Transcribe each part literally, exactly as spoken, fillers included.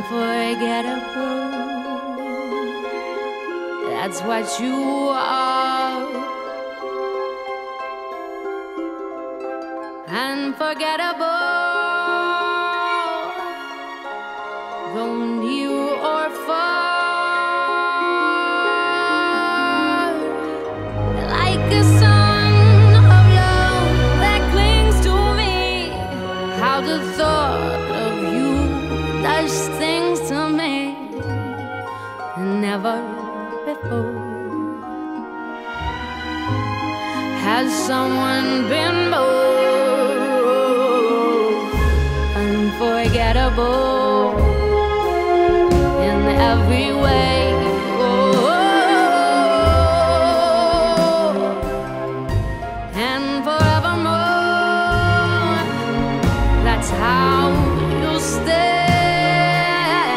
unforgettable. That's what you are. Unforgettable. Though near or far, like a song of love that clings to me. How the thought of you does things to me never before. Has someone been more unforgettable in every way? Oh, and forevermore, that's how you'll stay.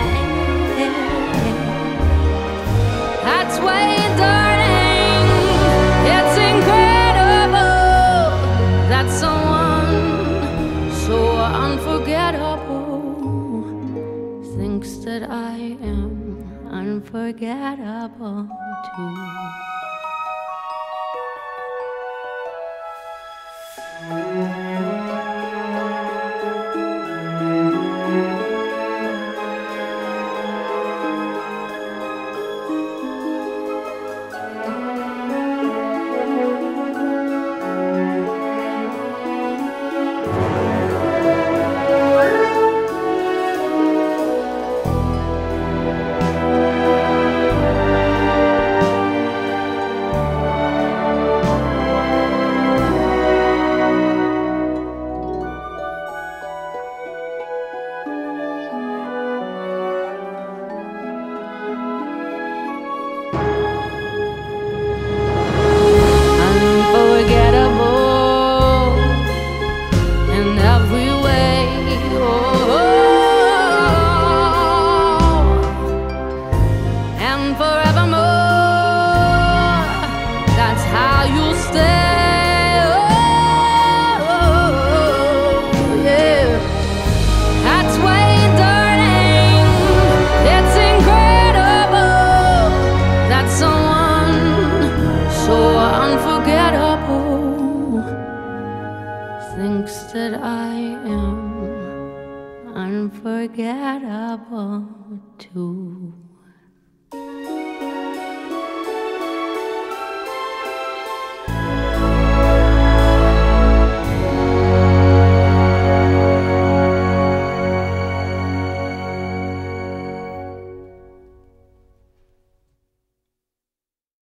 That's why, darling, it's incredible that someone so unforgettable thinks that I am unforgettable too.